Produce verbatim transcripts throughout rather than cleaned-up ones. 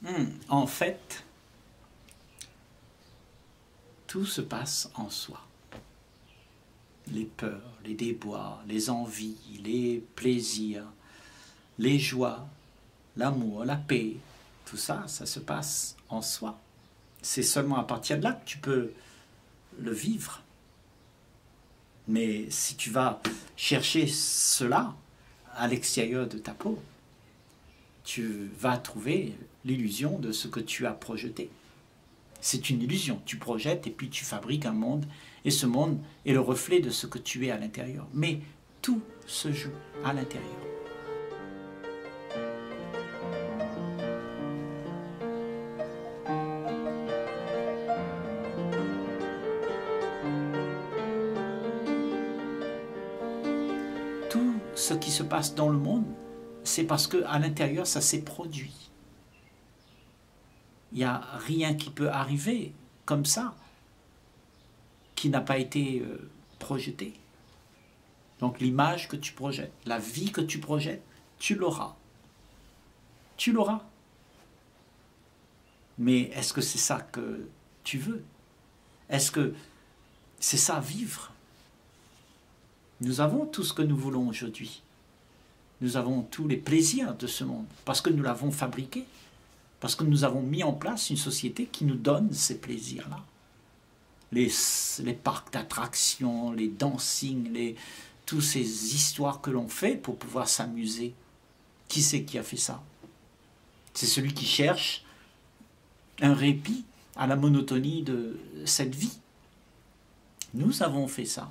Hmm, En fait, tout se passe en soi. Les peurs, les déboires, les envies, les plaisirs, les joies, l'amour, la paix, tout ça, ça se passe en soi. C'est seulement à partir de là que tu peux le vivre. Mais si tu vas chercher cela à l'extérieur de ta peau, tu vas trouver l'illusion de ce que tu as projeté. C'est une illusion. Tu projettes et puis tu fabriques un monde. Et ce monde est le reflet de ce que tu es à l'intérieur. Mais tout se joue à l'intérieur. Tout ce qui se passe dans le monde, c'est parce qu'à l'intérieur, ça s'est produit. Il n'y a rien qui peut arriver comme ça qui n'a pas été euh, projeté. Donc l'image que tu projettes, la vie que tu projettes, tu l'auras. Tu l'auras. Mais est-ce que c'est ça que tu veux? Est-ce que c'est ça vivre? Nous avons tout ce que nous voulons aujourd'hui. Nous avons tous les plaisirs de ce monde parce que nous l'avons fabriqué. Parce que nous avons mis en place une société qui nous donne ces plaisirs-là. Les, les parcs d'attractions, les dancing, les, toutes ces histoires que l'on fait pour pouvoir s'amuser. Qui c'est qui a fait ça? C'est celui qui cherche un répit à la monotonie de cette vie. Nous avons fait ça.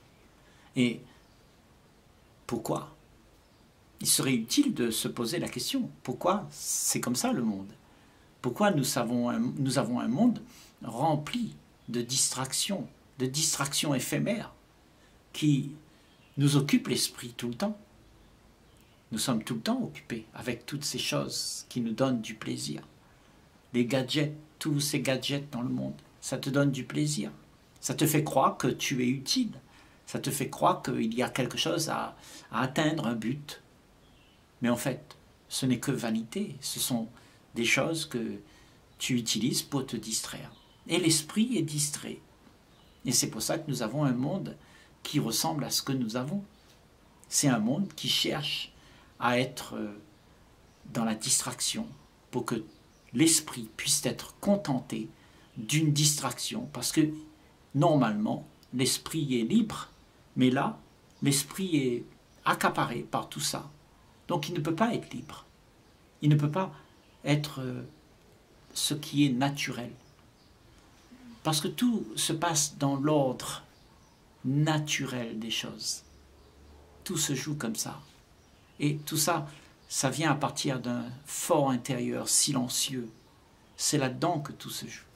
Et pourquoi? Il serait utile de se poser la question. Pourquoi c'est comme ça le monde? Pourquoi nous avons, un, nous avons un monde rempli de distractions, de distractions éphémères qui nous occupent l'esprit tout le temps? Nous sommes tout le temps occupés avec toutes ces choses qui nous donnent du plaisir. Les gadgets, tous ces gadgets dans le monde, ça te donne du plaisir. Ça te fait croire que tu es utile. Ça te fait croire qu'il y a quelque chose à, à atteindre, un but. Mais en fait, ce n'est que vanité. Ce sont des choses que tu utilises pour te distraire. Et l'esprit est distrait. Et c'est pour ça que nous avons un monde qui ressemble à ce que nous avons. C'est un monde qui cherche à être dans la distraction pour que l'esprit puisse être contenté d'une distraction. Parce que normalement, l'esprit est libre, mais là, l'esprit est accaparé par tout ça. Donc il ne peut pas être libre. Il ne peut pas être ce qui est naturel. Parce que tout se passe dans l'ordre naturel des choses. Tout se joue comme ça. Et tout ça, ça vient à partir d'un fort intérieur silencieux. C'est là-dedans que tout se joue.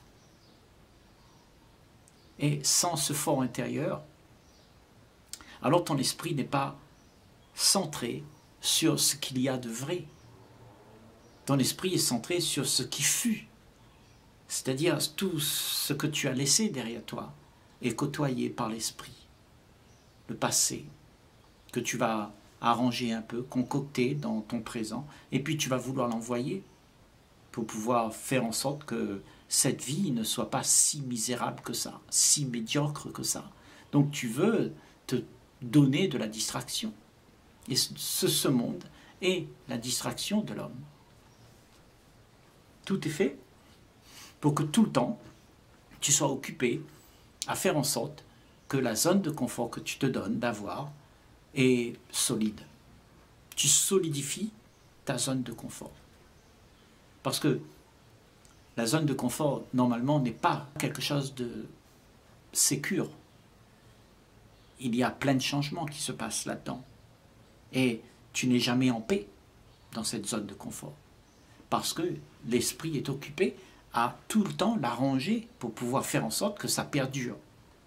Et sans ce fort intérieur, alors ton esprit n'est pas centré sur ce qu'il y a de vrai. Ton esprit est centré sur ce qui fut, c'est-à-dire tout ce que tu as laissé derrière toi et côtoyé par l'esprit. Le passé, que tu vas arranger un peu, concocter dans ton présent, et puis tu vas vouloir l'envoyer pour pouvoir faire en sorte que cette vie ne soit pas si misérable que ça, si médiocre que ça. Donc tu veux te donner de la distraction. Et ce, ce monde est la distraction de l'homme. Tout est fait pour que tout le temps, tu sois occupé à faire en sorte que la zone de confort que tu te donnes d'avoir est solide. Tu solidifies ta zone de confort. Parce que la zone de confort, normalement, n'est pas quelque chose de sécure. Il y a plein de changements qui se passent là-dedans. Et tu n'es jamais en paix dans cette zone de confort. Parce que l'esprit est occupé à tout le temps l'arranger pour pouvoir faire en sorte que ça perdure.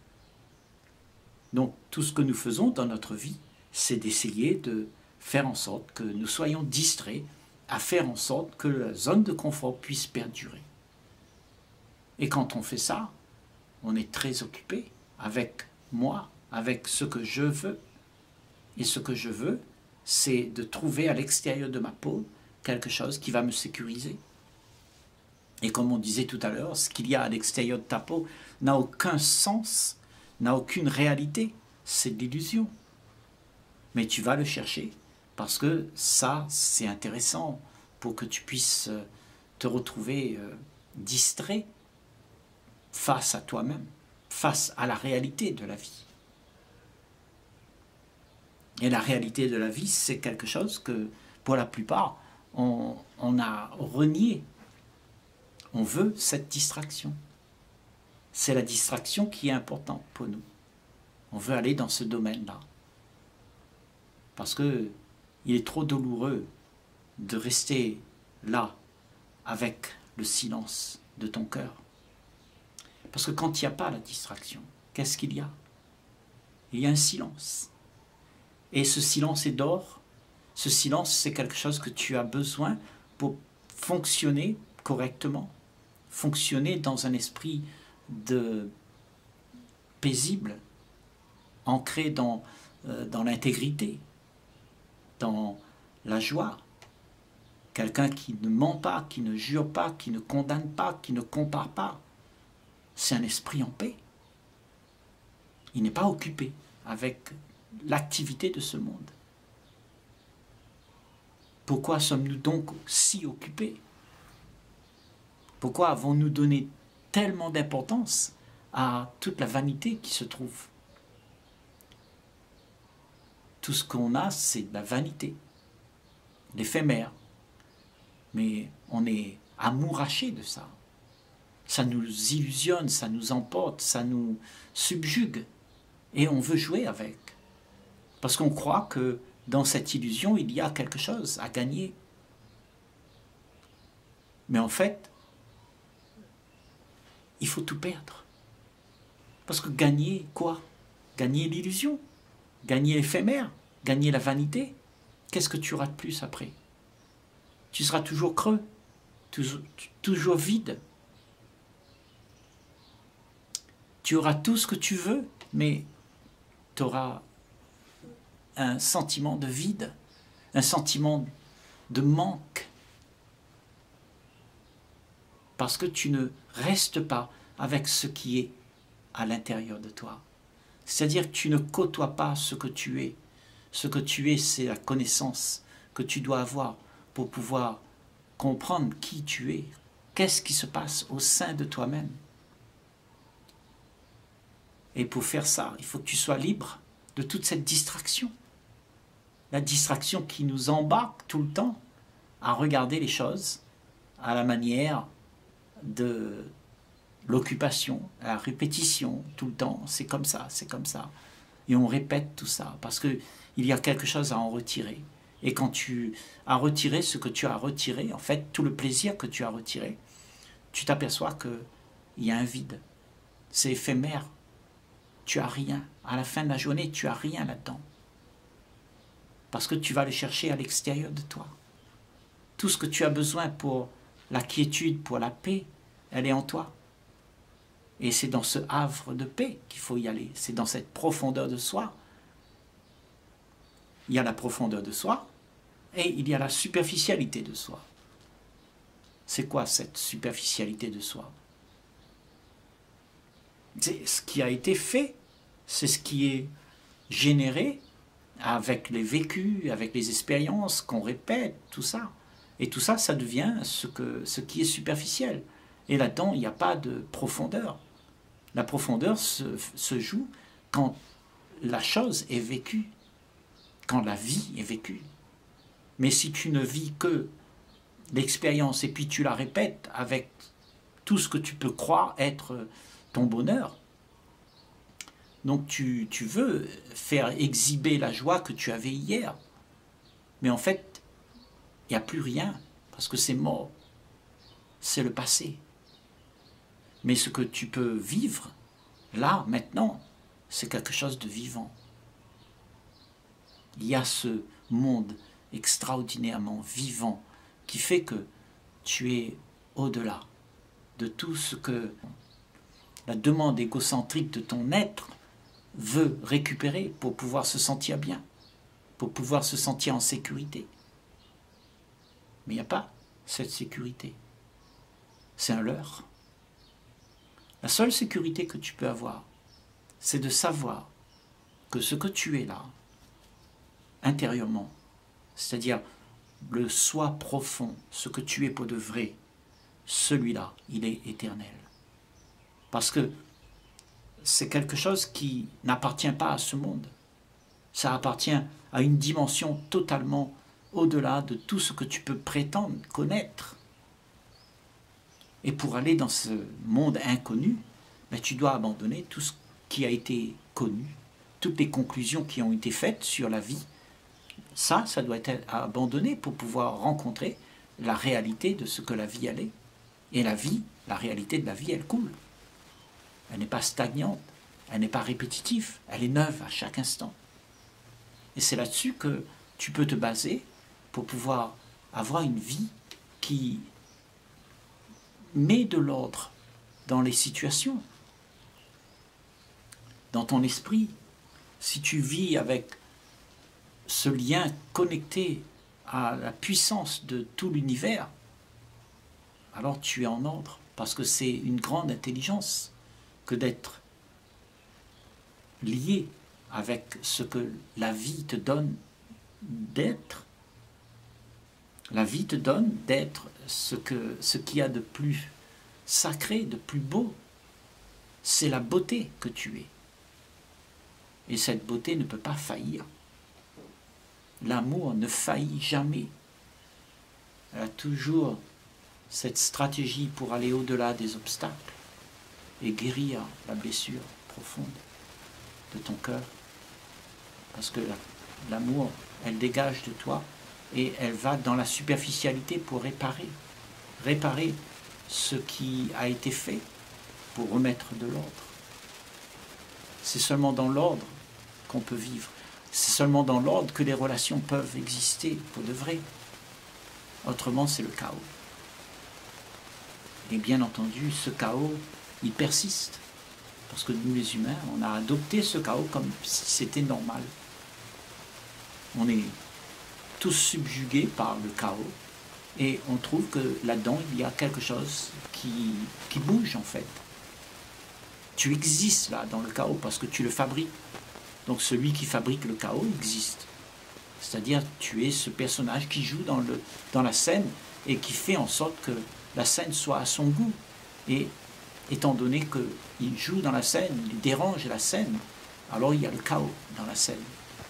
Donc tout ce que nous faisons dans notre vie, c'est d'essayer de faire en sorte que nous soyons distraits, à faire en sorte que la zone de confort puisse perdurer. Et quand on fait ça, on est très occupé avec moi, avec ce que je veux. Et ce que je veux, c'est de trouver à l'extérieur de ma peau quelque chose qui va me sécuriser. Et comme on disait tout à l'heure, ce qu'il y a à l'extérieur de ta peau n'a aucun sens, n'a aucune réalité. C'est de l'illusion. Mais tu vas le chercher parce que ça, c'est intéressant pour que tu puisses te retrouver euh, distrait face à toi-même, face à la réalité de la vie. Et la réalité de la vie, c'est quelque chose que, pour la plupart, on, on a renié. On veut cette distraction. C'est la distraction qui est importante pour nous. On veut aller dans ce domaine-là. Parce que il est trop douloureux de rester là avec le silence de ton cœur. Parce que quand il n'y a pas la distraction, qu'est-ce qu'il y a? Il y a un silence. Et ce silence est d'or. Ce silence, c'est quelque chose que tu as besoin pour fonctionner correctement, fonctionner dans un esprit de paisible, ancré dans, euh, dans l'intégrité, dans la joie. Quelqu'un qui ne ment pas, qui ne jure pas, qui ne condamne pas, qui ne compare pas. C'est un esprit en paix. Il n'est pas occupé avec l'activité de ce monde. Pourquoi sommes-nous donc si occupés? Pourquoi avons-nous donné tellement d'importance à toute la vanité qui se trouve? Tout ce qu'on a, c'est de la vanité, l'éphémère. Mais on est amouraché de ça. Ça nous illusionne, ça nous emporte, ça nous subjugue. Et on veut jouer avec. Parce qu'on croit que dans cette illusion, il y a quelque chose à gagner. Mais en fait, il faut tout perdre. Parce que gagner quoi? Gagner l'illusion, gagner l'éphémère, gagner la vanité. Qu'est-ce que tu auras de plus après? Tu seras toujours creux, toujours, toujours vide. Tu auras tout ce que tu veux, mais tu auras un sentiment de vide, un sentiment de manque. Parce que tu ne restes pas avec ce qui est à l'intérieur de toi. C'est-à-dire que tu ne côtoies pas ce que tu es. Ce que tu es, c'est la connaissance que tu dois avoir pour pouvoir comprendre qui tu es. Qu'est-ce qui se passe au sein de toi-même? Et pour faire ça, il faut que tu sois libre de toute cette distraction. La distraction qui nous embarque tout le temps à regarder les choses à la manière de l'occupation, la répétition tout le temps. C'est comme ça, c'est comme ça. Et on répète tout ça parce qu'il y a quelque chose à en retirer. Et quand tu as retiré ce que tu as retiré, en fait, tout le plaisir que tu as retiré, tu t'aperçois qu'il y a un vide. C'est éphémère. Tu n'as rien. À la fin de la journée, tu n'as rien là-dedans. Parce que tu vas le chercher à l'extérieur de toi. Tout ce que tu as besoin pour la quiétude, pour la paix, elle est en toi. Et c'est dans ce havre de paix qu'il faut y aller. C'est dans cette profondeur de soi. Il y a la profondeur de soi et il y a la superficialité de soi. C'est quoi cette superficialité de soi? C'est ce qui a été fait, c'est ce qui est généré avec les vécus, avec les expériences qu'on répète, tout ça. Et tout ça, ça devient ce, que, ce qui est superficiel. Et là-dedans, il n'y a pas de profondeur. La profondeur se, se joue quand la chose est vécue, quand la vie est vécue. Mais si tu ne vis que l'expérience et puis tu la répètes avec tout ce que tu peux croire être ton bonheur, donc tu, tu veux faire exhiber la joie que tu avais hier. Mais en fait, il n'y a plus rien parce que c'est mort. C'est le passé. Mais ce que tu peux vivre, là, maintenant, c'est quelque chose de vivant. Il y a ce monde extraordinairement vivant qui fait que tu es au-delà de tout ce que la demande égocentrique de ton être veut récupérer pour pouvoir se sentir bien, pour pouvoir se sentir en sécurité. Mais il n'y a pas cette sécurité. c'est un leurre. La seule sécurité que tu peux avoir, c'est de savoir que ce que tu es là, intérieurement, c'est-à-dire le soi profond, ce que tu es pour de vrai, celui-là, il est éternel. Parce que c'est quelque chose qui n'appartient pas à ce monde. Ça appartient à une dimension totalement au-delà de tout ce que tu peux prétendre connaître. Et pour aller dans ce monde inconnu, ben, tu dois abandonner tout ce qui a été connu, toutes les conclusions qui ont été faites sur la vie. Ça, ça doit être abandonné pour pouvoir rencontrer la réalité de ce que la vie elle est. Et la vie, la réalité de la vie, elle coule. Elle n'est pas stagnante, elle n'est pas répétitive, elle est neuve à chaque instant. Et c'est là-dessus que tu peux te baser pour pouvoir avoir une vie qui met de l'ordre dans les situations, dans ton esprit. Si tu vis avec ce lien connecté à la puissance de tout l'univers, alors tu es en ordre, parce que c'est une grande intelligence que d'être lié avec ce que la vie te donne d'être. La vie te donne d'être ce que, ce qu'il y a de plus sacré, de plus beau. C'est la beauté que tu es. Et cette beauté ne peut pas faillir. L'amour ne faillit jamais. Elle a toujours cette stratégie pour aller au-delà des obstacles et guérir la blessure profonde de ton cœur. Parce que l'amour, elle dégage de toi et elle va dans la superficialité pour réparer. Réparer ce qui a été fait pour remettre de l'ordre. C'est seulement dans l'ordre qu'on peut vivre. C'est seulement dans l'ordre que les relations peuvent exister pour de vrai. Autrement, c'est le chaos. Et bien entendu, ce chaos, il persiste. Parce que nous, les humains, on a adopté ce chaos comme si c'était normal. On est tous subjugués par le chaos. Et on trouve que là-dedans, il y a quelque chose qui, qui bouge, en fait. Tu existes là, dans le chaos, parce que tu le fabriques. Donc celui qui fabrique le chaos existe. C'est-à-dire, tu es ce personnage qui joue dans, le, dans la scène et qui fait en sorte que la scène soit à son goût. Et étant donné qu'il joue dans la scène, il dérange la scène, alors il y a le chaos dans la scène.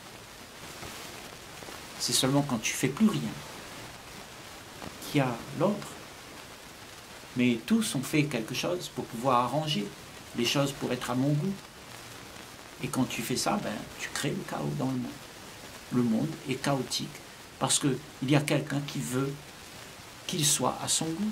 C'est seulement quand tu ne fais plus rien qu'il y a l'ordre. Mais tous ont fait quelque chose pour pouvoir arranger les choses pour être à mon goût. Et quand tu fais ça, ben, tu crées le chaos dans le monde. Le monde est chaotique parce qu'il y a quelqu'un qui veut qu'il soit à son goût.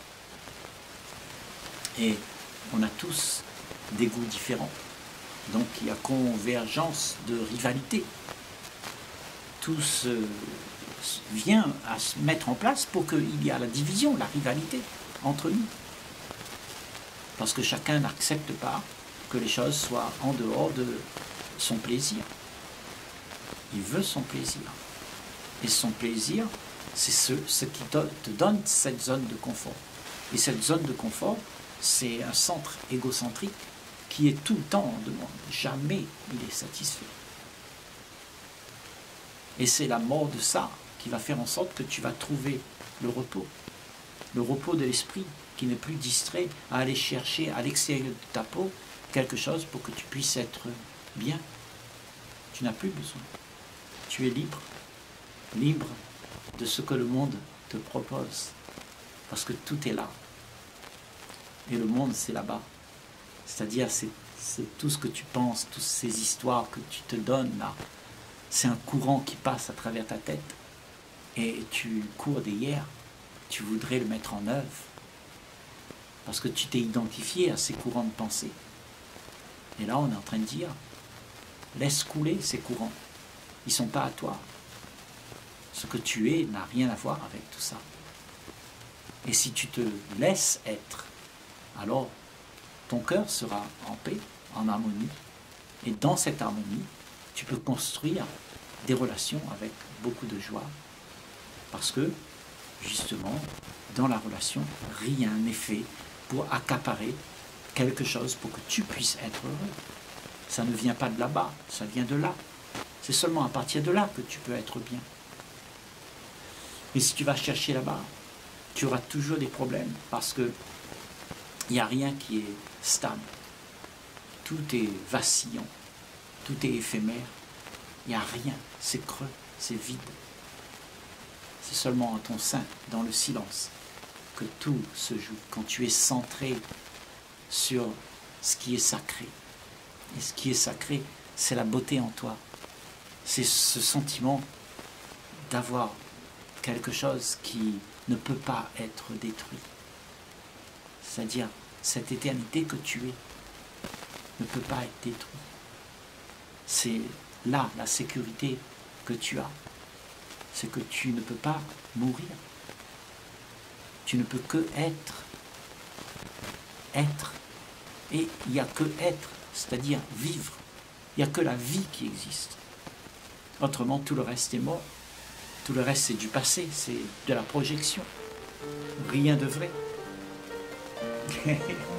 Et on a tous des goûts différents. Donc il y a convergence de rivalité. Tout se, vient à se mettre en place pour qu'il y ait la division, la rivalité entre nous. Parce que chacun n'accepte pas que les choses soient en dehors de son plaisir. Il veut son plaisir. Et son plaisir, c'est ce, ce qui te donne cette zone de confort. Et cette zone de confort, c'est un centre égocentrique qui est tout le temps en demande. Jamais il est satisfait. Et c'est la mort de ça qui va faire en sorte que tu vas trouver le repos. Le repos de l'esprit qui n'est plus distrait à aller chercher à l'extérieur de ta peau quelque chose pour que tu puisses être bien. Tu n'as plus besoin. Tu es libre. Libre de ce que le monde te propose. Parce que tout est là. Et le monde, c'est là-bas. C'est-à-dire, c'est, c'est tout ce que tu penses, toutes ces histoires que tu te donnes là. C'est un courant qui passe à travers ta tête. Et tu cours derrière. Tu voudrais le mettre en œuvre. Parce que tu t'es identifié à ces courants de pensée. Et là, on est en train de dire, laisse couler ces courants. Ils ne sont pas à toi. Ce que tu es n'a rien à voir avec tout ça. Et si tu te laisses être, alors ton cœur sera en paix, en harmonie. Et dans cette harmonie, tu peux construire des relations avec beaucoup de joie. Parce que justement, dans la relation, rien n'est fait pour accaparer quelque chose pour que tu puisses être heureux. Ça ne vient pas de là-bas, ça vient de là. C'est seulement à partir de là que tu peux être bien. Mais si tu vas chercher là-bas, tu auras toujours des problèmes parce que il n'y a rien qui est stable. Tout est vacillant, tout est éphémère. Il n'y a rien, c'est creux, c'est vide. C'est seulement en ton sein, dans le silence, que tout se joue. Quand tu es centré sur ce qui est sacré. Et ce qui est sacré, c'est la beauté en toi. C'est ce sentiment d'avoir quelque chose qui ne peut pas être détruit. C'est-à-dire, cette éternité que tu es ne peut pas être détruite. C'est là la sécurité que tu as. C'est que tu ne peux pas mourir. Tu ne peux que être. Être. Et il n'y a que être, c'est-à-dire vivre. Il n'y a que la vie qui existe. Autrement, tout le reste est mort. Tout le reste, c'est du passé, c'est de la projection. Rien de vrai.